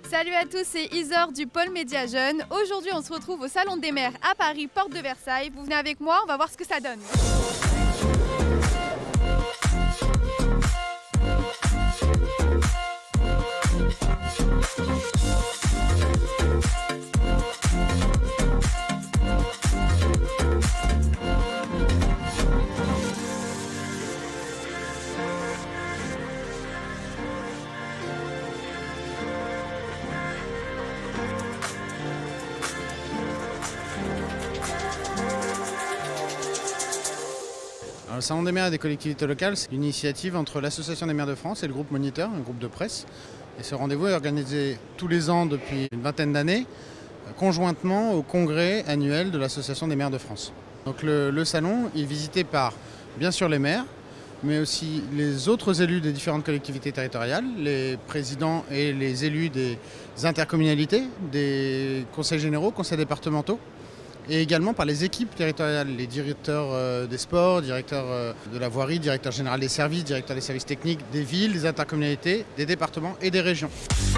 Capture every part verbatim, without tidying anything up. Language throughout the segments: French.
Salut à tous, c'est Isor du pôle Média Jeune. Aujourd'hui, on se retrouve au Salon des maires à Paris, porte de Versailles. Vous venez avec moi, on va voir ce que ça donne. Alors, le Salon des maires et des collectivités locales, c'est une initiative entre l'Association des maires de France et le groupe Moniteur, un groupe de presse. Et ce rendez-vous est organisé tous les ans depuis une vingtaine d'années, conjointement au congrès annuel de l'Association des maires de France. Donc le, le salon est visité par, bien sûr, les maires, mais aussi les autres élus des différentes collectivités territoriales, les présidents et les élus des intercommunalités, des conseils généraux, conseils départementaux, et également par les équipes territoriales, les directeurs euh, des sports, directeurs euh, de la voirie, directeur général des services, directeur des services techniques des villes, des intercommunalités, des départements et des régions.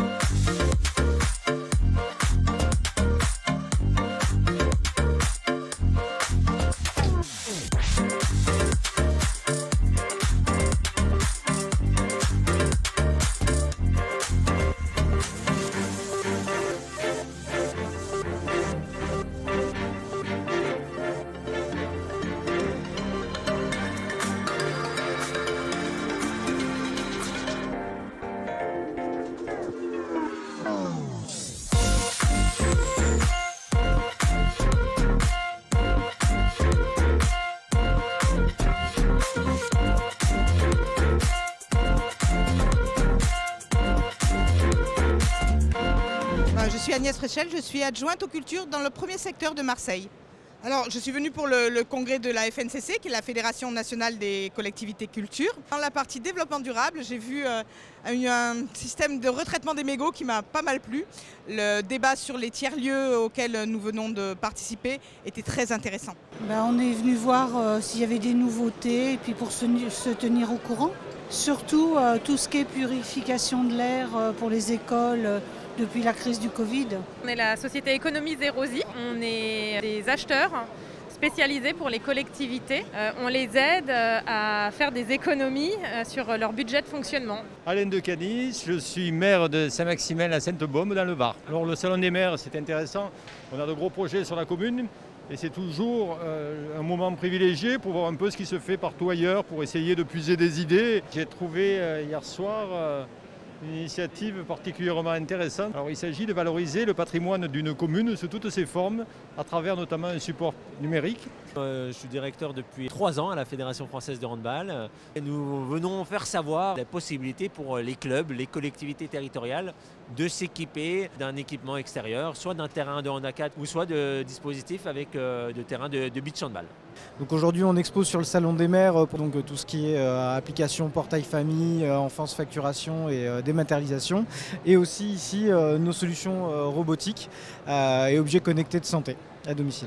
Je suis Agnès Fréchel, je suis adjointe aux cultures dans le premier secteur de Marseille. Alors, je suis venue pour le, le congrès de la F N C C, qui est la Fédération nationale des collectivités culture. Dans la partie développement durable, j'ai vu euh, un, un système de retraitement des mégots qui m'a pas mal plu. Le débat sur les tiers-lieux auxquels nous venons de participer était très intéressant. Ben, on est venu voir euh, s'il y avait des nouveautés et puis pour se, se tenir au courant. Surtout euh, tout ce qui est purification de l'air euh, pour les écoles euh, depuis la crise du Covid. On est la société Économie Zérozy, on est des acheteurs spécialisés pour les collectivités. Euh, on les aide euh, à faire des économies euh, sur leur budget de fonctionnement. Alain de Canis, je suis maire de Saint-Maximin à Sainte-Baume dans le Var. Alors le Salon des maires, c'est intéressant, on a de gros projets sur la commune. Et c'est toujours euh, un moment privilégié pour voir un peu ce qui se fait partout ailleurs, pour essayer de puiser des idées. J'ai trouvé euh, hier soir euh, une initiative particulièrement intéressante. Alors, il s'agit de valoriser le patrimoine d'une commune sous toutes ses formes, à travers notamment un support numérique. Euh, je suis directeur depuis trois ans à la Fédération française de handball. Et nous venons faire savoir la possibilité pour les clubs, les collectivités territoriales de s'équiper d'un équipement extérieur, soit d'un terrain de handicap ou soit de dispositifs avec euh, de terrain de, de beach handball. Donc aujourd'hui on expose sur le Salon des maires pour donc, tout ce qui est euh, application, portail famille, euh, enfance, facturation et euh, dématérialisation. Et aussi ici euh, nos solutions euh, robotiques euh, et objets connectés de santé à domicile.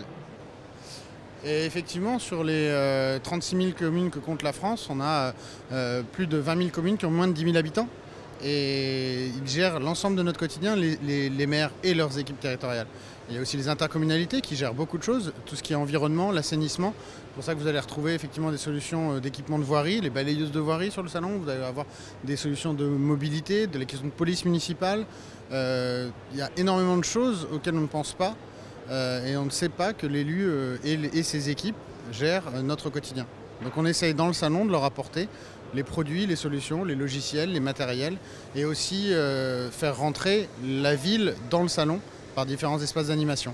Et effectivement, sur les euh, trente-six mille communes que compte la France, on a euh, plus de vingt mille communes qui ont moins de dix mille habitants. Et ils gèrent l'ensemble de notre quotidien, les, les, les maires et leurs équipes territoriales. Il y a aussi les intercommunalités qui gèrent beaucoup de choses, tout ce qui est environnement, l'assainissement. C'est pour ça que vous allez retrouver effectivement des solutions d'équipement de voirie, les balayeuses de voirie sur le salon. Vous allez avoir des solutions de mobilité, de la question de police municipale. Euh, il y a énormément de choses auxquelles on ne pense pas euh, et on ne sait pas que l'élu euh, et, et ses équipes gèrent euh, notre quotidien. Donc on essaye dans le salon de leur apporter les produits, les solutions, les logiciels, les matériels et aussi euh, faire rentrer la ville dans le salon par différents espaces d'animation.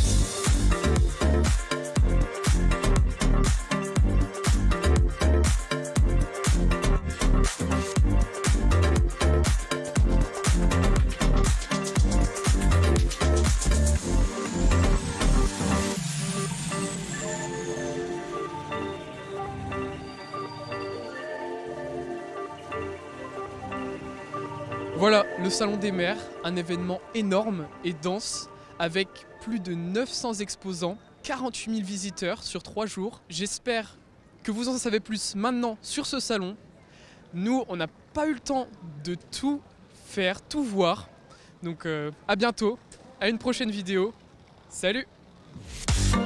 Voilà, le Salon des maires, un événement énorme et dense avec plus de neuf cents exposants, quarante-huit mille visiteurs sur trois jours. J'espère que vous en savez plus maintenant sur ce salon. Nous, on n'a pas eu le temps de tout faire, tout voir. Donc euh, à bientôt, à une prochaine vidéo. Salut!